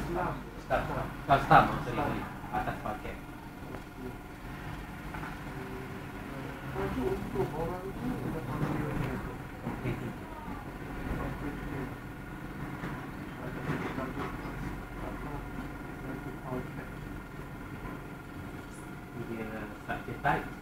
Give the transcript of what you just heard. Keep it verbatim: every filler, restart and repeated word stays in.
Start, start, start, start, oh, sorry, sorry. Atas paket. Untuk orang tu ada panggilannya tu. Operating. Operating. Ada satu apa? Satu contract. Dia structure type.